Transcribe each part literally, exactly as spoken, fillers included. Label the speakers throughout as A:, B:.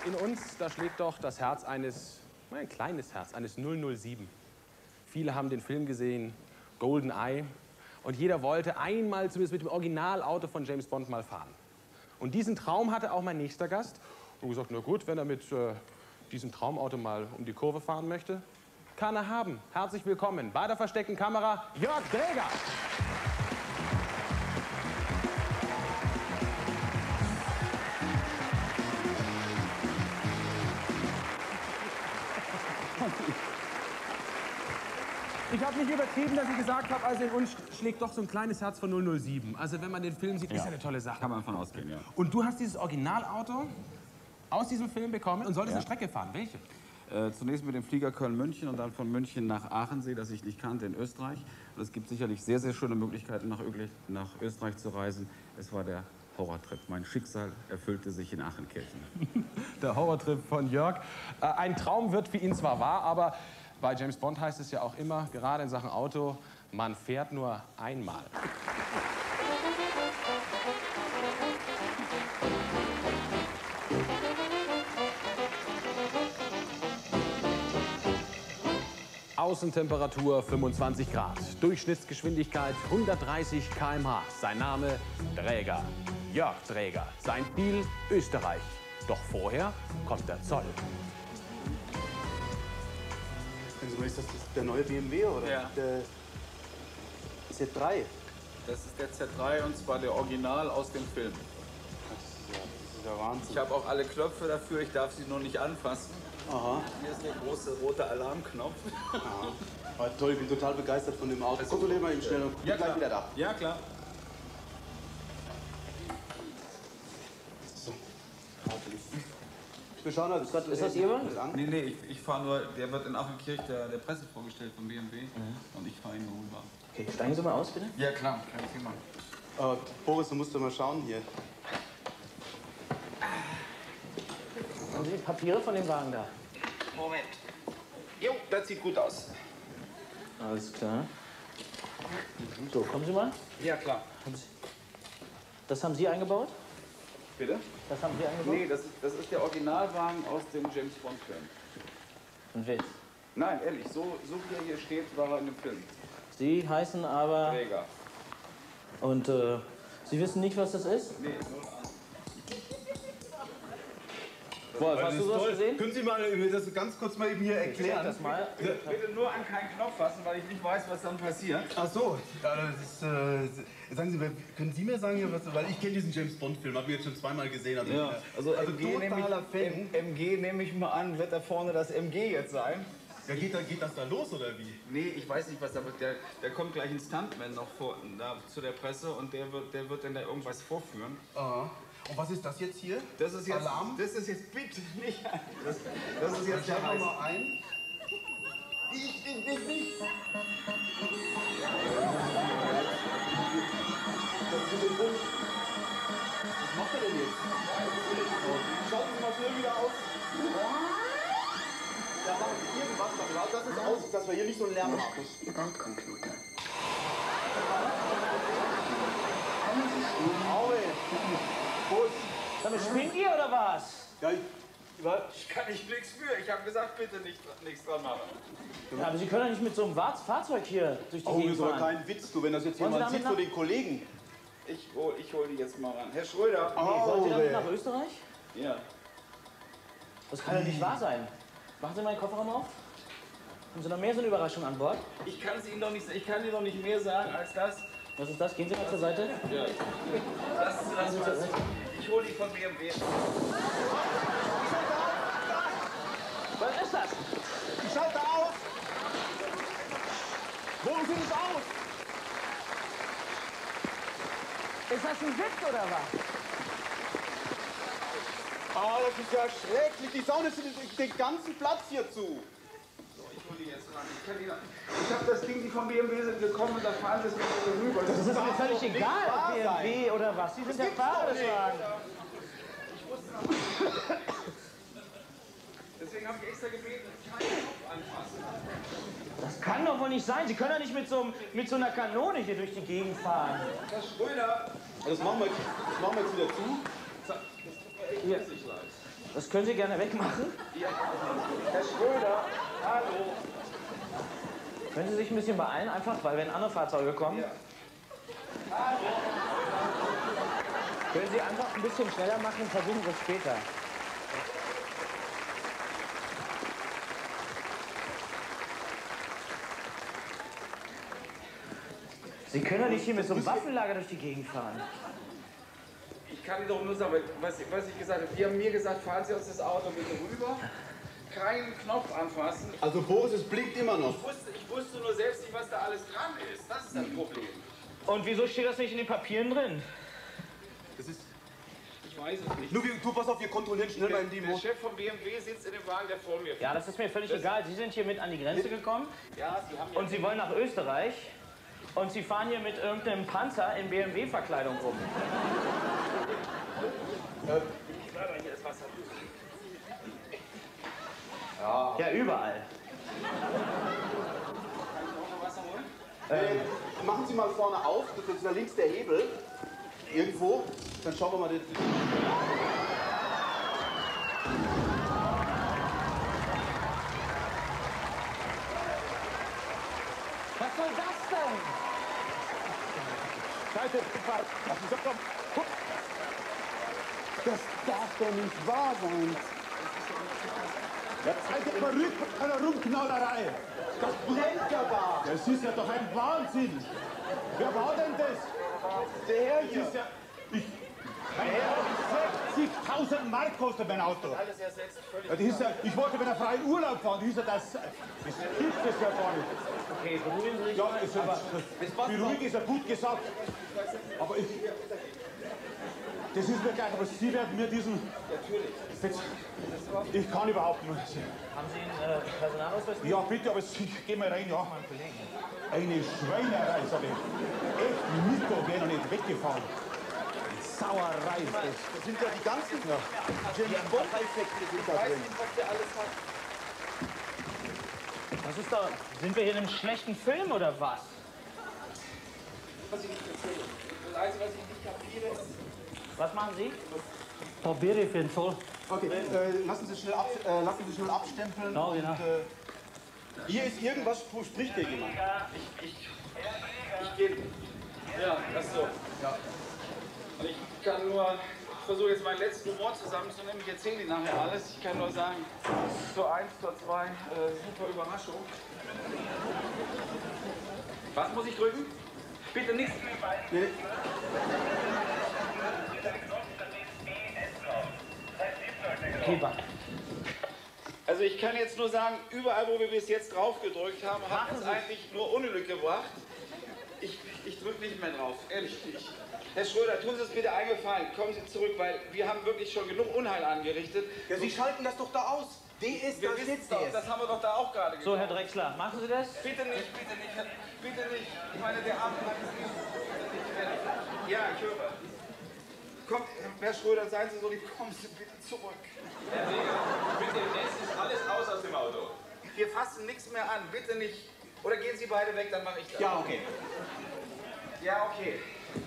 A: In uns, da schlägt doch das Herz eines, ein kleines Herz, eines null null sieben. Viele haben den Film gesehen, Golden Eye. Und jeder wollte einmal zumindest mit dem Originalauto von James Bond mal fahren. Und diesen Traum hatte auch mein nächster Gast. Und gesagt, na gut, wenn er mit äh, diesem Traumauto mal um die Kurve fahren möchte, kann er haben. Herzlich willkommen bei der versteckten Kamera, Jörg Dräger. Ich habe nicht übertrieben, dass ich gesagt habe, also in uns schlägt doch so ein kleines Herz von null null sieben. Also wenn man den Film sieht, ja, ist ja eine tolle Sache.
B: Kann man davon ausgehen, ja.
A: Und du hast dieses Originalauto aus diesem Film bekommen und solltest, ja, eine Strecke fahren. Welche?
B: Äh, zunächst mit dem Flieger Köln-München und dann von München nach Aachensee, das ich nicht kannte, in Österreich. Und es gibt sicherlich sehr, sehr schöne Möglichkeiten, nach, Öglich, nach Österreich zu reisen. Es war der Horrortrip. Mein Schicksal erfüllte sich in Aachenkirchen.
A: Der Horrortrip von Jörg. Äh, ein Traum wird für ihn zwar wahr, aber bei James Bond heißt es ja auch immer, gerade in Sachen Auto, man fährt nur einmal. Außentemperatur fünfundzwanzig Grad, Durchschnittsgeschwindigkeit hundertdreißig Kilometer pro Stunde. Sein Name Dräger, Jörg Dräger. Sein Ziel Österreich. Doch vorher kommt der Zoll.
C: Ist das der neue B M W oder
B: ja,
C: der Z drei?
B: Das ist der Z drei und zwar der Original aus dem Film.
C: Das ist ja, das ist ja Wahnsinn.
B: Ich habe auch alle Knöpfe dafür, ich darf sie nur nicht anfassen.
C: Aha.
B: Hier ist der große rote Alarmknopf.
C: Aha. Aber toll, ich bin total begeistert von dem Auto. Kontrollieren wir ihn schnell und
B: ja,
C: gleich wieder da.
B: Ja, klar.
C: So. Wir schauen, das ist,
D: ist das Ihr Wagen?
B: Nee, nee, ich, ich fahre nur, der wird in Aachenkirch der, der Presse vorgestellt von B M W, mhm, und ich fahre ihn nur rüber.
D: Okay, steigen Sie mal aus, bitte.
B: Ja, klar, kein Thema.
C: Äh, Boris, du musst doch mal schauen hier.
D: Haben Sie die Papiere von dem Wagen da?
B: Moment. Jo, das sieht gut aus.
D: Alles klar. So, kommen Sie mal.
B: Ja, klar.
D: Das haben Sie eingebaut?
B: Bitte?
D: Das haben Sie eingebaut?
B: Nee, das ist, das ist der Originalwagen aus dem James Bond Film.
D: Ein Witz.
B: Nein, ehrlich, so, so wie er hier steht, war er in dem Film.
D: Sie heißen aber...
B: Dräger.
D: Und äh, Sie wissen nicht, was das ist?
B: Nee, null an.
D: Wolf, hast du sowas gesehen?
C: Können Sie mal das ganz kurz mal eben hier erklären?
D: Das mal.
B: Bitte nur an keinen Knopf fassen, weil ich nicht weiß, was dann passiert.
C: Ach so, ja, das ist, äh, sagen Sie, können Sie mir sagen, was, weil ich kenne diesen James Bond Film, habe ich jetzt schon zweimal gesehen. Also,
B: Ja, also,
C: also
B: M G nehme ich,
C: totaler Fan.
B: M G nehme ich mal an, wird da vorne das M G jetzt sein?
C: Ja, geht, da, geht das da los oder wie?
B: Nee, ich weiß nicht, was da wird. Der, der kommt gleich ein Stuntman noch vor, da, zu der Presse und der wird, der wird dann da irgendwas vorführen.
C: Aha. Und was ist das jetzt hier?
B: Das ist jetzt,
C: Alarm?
B: Das ist jetzt bitte nicht. Das, das ist jetzt
C: Ich
B: der
C: noch
B: Heiß.
C: mal ein. Ich, ich, ich, ich. Was macht er denn jetzt? Schaut Sie mal schnell wieder aus. Ja, machen Sie irgendwas damit. Das ist aus, dass wir hier nicht so einen Lärm machen.
E: Bordcomputer.
C: Aue. Bus.
D: Damit spinnt ihr oder was?
C: Ja, ich, was?
B: Ich kann nicht nichts für. Ich habe gesagt, bitte nicht, nichts dran machen.
D: Ja, aber Sie können doch nicht mit so einem Fahrzeug hier durch die
C: Oh,
D: Gegend
C: das ist aber
D: fahren.
C: kein Witz, du, wenn das jetzt
D: Wollen Sie
C: jemand
D: damit
C: sieht von
D: nach-
C: den Kollegen.
B: Ich hol, ich hol die jetzt mal ran. Herr Schröder.
D: Nee, wollen Sie damit
C: Aue.
D: nach Österreich?
B: Ja.
D: Das kann doch nicht wahr sein. Machen Sie mal den Kofferraum auf. Haben Sie noch mehr so eine Überraschung an Bord?
B: Ich kann es Ihnen doch nicht, ich kann Ihnen doch nicht mehr sagen als das.
D: Was ist das? Gehen Sie mal zur Seite.
B: Ja. Das ist das, was ich hole die von B M W.
D: Was ist das?
C: Ich schalte aus! Worum sieht es aus?
D: Ist das ein Witz oder was?
C: Ah, das ist ja schrecklich. Die Saune ist den, den ganzen Platz hier zu.
B: Ich hole die jetzt ran. Ich, kann die noch- ich habe das Ding, die von B M W sind gekommen und da fahren sie es mit mir rüber.
D: Das ist mir
C: darf
D: völlig
C: doch nicht
D: egal,
C: wahr
D: ob B M W oder was. Sie sind der
C: gibt's
D: Fahrer
C: doch
D: des
C: nicht.
D: Wagens.
B: Deswegen habe ich extra gebeten, keinen Kopf anfassen.
D: Das kann doch wohl nicht sein. Sie können doch nicht mit so, mit so einer Kanone hier durch die Gegend fahren.
B: Herr Schröder.
C: Das machen wir, das machen wir jetzt wieder zu.
B: Das tut mir echt riesig leid.
D: Das können Sie gerne wegmachen.
E: Ja. Herr Schröder, hallo.
D: Können Sie sich ein bisschen beeilen, einfach, weil wenn andere Fahrzeuge kommen.
E: Ja. Hallo.
D: Können Sie einfach ein bisschen schneller machen, versuchen Sie es später. Sie können doch nicht hier mit so einem Waffenlager durch die Gegend fahren.
E: Ich kann Ihnen doch nur sagen, was, was ich gesagt habe. Die haben mir gesagt, fahren Sie aus das Auto bitte rüber. Keinen Knopf anfassen.
C: Also Boris, es blinkt immer noch.
E: Ich wusste, ich wusste nur selbst nicht, was da alles dran ist. Das ist das Problem.
D: Und wieso steht das nicht in den Papieren drin?
C: Das ist...
E: Ich weiß es nicht.
C: Nur, wir, du, pass auf, wir kontrollieren schnell mal in die
E: Der
C: Motor.
E: Chef vom B M W sitzt in dem Wagen, der vor mir.
D: Ja, das ist mir völlig
E: Das-
D: egal. Sie sind hier mit an die Grenze gekommen
E: Ja, Sie haben ja...
D: und Sie wollen nach Österreich und Sie fahren hier mit irgendeinem Panzer in B M W-Verkleidung rum.
C: Ja.
D: Ja, überall.
C: Äh, machen Sie mal vorne auf, das ist da links der Hebel. Irgendwo. Dann schauen wir mal den...
D: Was soll das denn?
C: Scheiße, was ist das doch? Guck. Das darf doch nicht wahr sein.
F: Seid ihr verrückt mit einer Rumknallerei?
C: Das brennt ja da.
F: Das ist ja doch ein Wahnsinn. Wer war denn das?
C: Der Herr
F: Das
C: hier.
F: ist ja... Ich, mein Herr, sechzigtausend Mark kostet mein Auto.
E: Alles ersetzt, völlig
F: Ja, das ist ja, ich wollte mit einer freien Urlaub fahren. Das, ist ja das, das gibt es ja gar nicht.
D: Okay, beruhigen Sie sich
F: Ja,
D: mal.
F: ist aber, beruhigt ist ja gut gesagt. Aber ich... Das ist mir gleich, aber Sie werden mir diesen... Natürlich. Ich kann überhaupt nicht.
D: Haben Sie einen äh, Personalausweis?
F: Ja, bitte, aber Sie, geh mal rein, ja. Eine Schweinerei, sag ich. Echt, Nico wäre noch nicht weggefahren. Sauerei ist das.
C: Das sind ja die ganzen James Bond-Effekte sind da drin.
E: was der alles hat.
D: Was ist da? Sind wir hier in einem schlechten Film oder was?
E: Was ich nicht erzähle. Das Einzige, was ich nicht kapiere, ist...
D: Was machen Sie?
G: Probiere ich für den Zoll.
C: Okay, äh, lassen, Sie schnell ab, äh, lassen Sie schnell abstempeln.
G: Genau,
C: und,
G: genau.
C: Äh, hier ist irgendwas, wo spricht hier jemand?
E: Ich, ich, ich gehe... Ja, das so. Ja. Und ich kann nur... Ich versuche jetzt mein letztes Wort zusammenzunehmen. Ich erzähle Ihnen nachher alles. Ich kann nur sagen, zur eins, zur zwei, äh, super Überraschung. Was muss ich drücken? Bitte nichts.
C: Nee.
D: Heber.
E: Also ich kann jetzt nur sagen, überall, wo wir bis jetzt drauf gedrückt haben, hat uns eigentlich nur Unglück gebracht. Ich, ich drücke nicht mehr drauf, ehrlich nicht. Herr Schröder, tun Sie es bitte eingefallen, kommen Sie zurück, weil wir haben wirklich schon genug Unheil angerichtet.
C: Ja, Sie schalten das doch da aus. D ist,
E: Wir
C: da
E: wissen
C: steht's
E: doch,
C: D S.
E: das haben wir doch da auch gerade
D: So, Herr
E: gemacht.
D: Drechsler, machen Sie das?
E: Bitte nicht, bitte nicht, Herr- bitte nicht. Ich meine, der Abend hat es nicht. Ja, ich höre. Kommt, Herr Schröder, seien Sie so lieb, kommen Sie bitte zurück.
H: Herr Weger, bitte, jetzt ist alles aus aus dem Auto.
E: Wir fassen nichts mehr an, bitte nicht. Oder gehen Sie beide weg, dann mache ich das.
C: Ja, okay.
E: Ja, okay.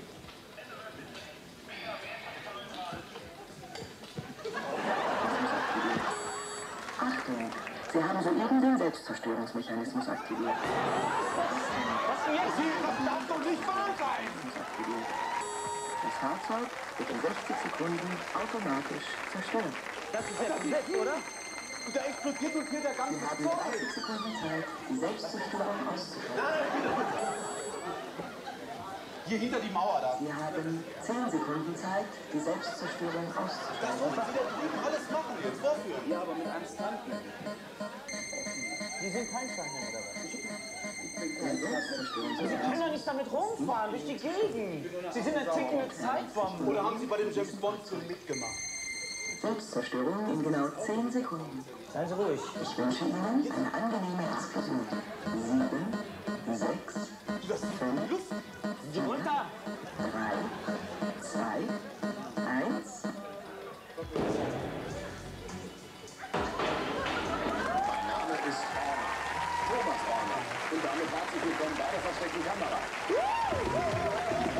I: Achtung, Sie haben soeben den Selbstzerstörungsmechanismus aktiviert.
D: Was denn jetzt?
F: Das darf doch nicht wahr sein!
I: Aktiviert. Das Fahrzeug wird in sechzig Sekunden automatisch zerstört.
D: Das ist ja komplett, oder?
C: Und da explodiert uns hier der
I: Sie
C: ganze
I: haben
C: Zeug.
I: dreißig Sekunden Zeit, die Selbstzerstörung auszuführen.
C: Hier hinter die Mauer da.
I: Sie haben zehn Sekunden Zeit, die Selbstzerstörung auszuführen.
C: Das wollen Sie da drüben alles machen, jetzt vorführen. Ja, aber mit einem Stuntman.
D: Sie sind kein Stuntman, oder was?
I: Der Selbstzerstörung.
D: Sie können doch nicht damit rumfahren, durch die Gegend. Sie sind eine tickende Zeitbombe.
C: Oder haben Sie bei dem James Bond-Film mitgemacht?
I: Selbstzerstörung in genau zehn Sekunden.
D: Seien Sie ruhig.
I: Ich wünsche Ihnen eine angenehme Explosion. Sieben, sechs, fünf,
C: Luft.
D: Sind Sie runter?
I: drei, zwei, eins.
J: Mein Name ist Horner. Thomas Horner. Und damit herzlich willkommen bei der versteckten Kamera.